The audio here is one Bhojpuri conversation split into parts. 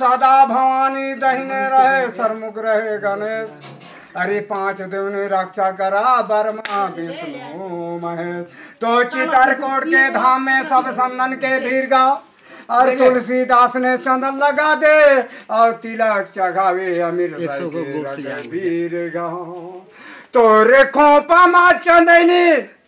सदा भवानी दहिने रहे सरमुख रहे गणेश। अरे 5 देव ने रक्षा करा ब्रह्मा विष्णु महेश। तो चित्रकूट के धाम में सब संदन के भीड़ गा और तुलसीदास ने चंदन लगा दे और तिलक चढ़ावे अमीर वीर गा। तो रेखों पमा चंदनी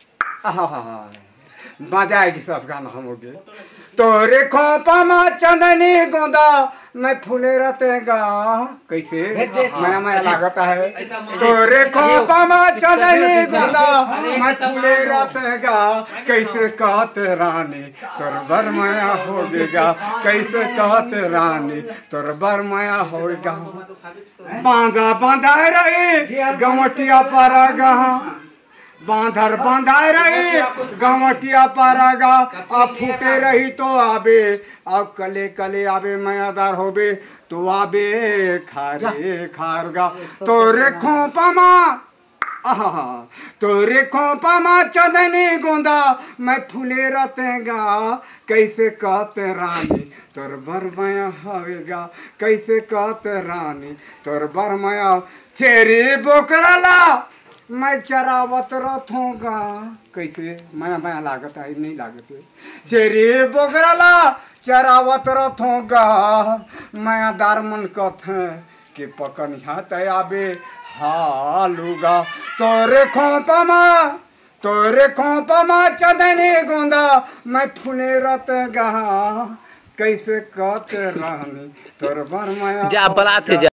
बजाएगी सब गाना हम होगे। तो रेखों पमा चंदनी गोंदा मैं फूले रहतेगा कैसे मैं लागता है। तो रेखों पमा चंदनी गोंदा मैं फूले रहतेगा कैसे कहते रानी तोर बर माया होगेगा। कैसे कहते रानी तोर बर माया होगा। बांधा बांधा रही गमटिया पारा गा। बांधर बांधाए रही गमटिया पारागा। अब फूटे रही तो आबे अब कले कले आबे मायादार होबे तो आबे खारे खारगा। तो रेखों पमा तो रेखों पमा चंदनी गोंदा मैं फूले रहतेगा कैसे कहते रानी तोर बर माया होगा। कैसे कहते रानी तोर बर माया। छेरी बोकराला मैं चरावत रथोगा कैसे माया माया लागत है नहीं लागत है। शेरी बोगराला चरावत रथोगा माया दारमन कथ के पकन हाथ आबे हालूगा। तो रेखों पमा चंदनी गोंदा मैं फूले रतगा कैसे कहते रानी तोर बर माया।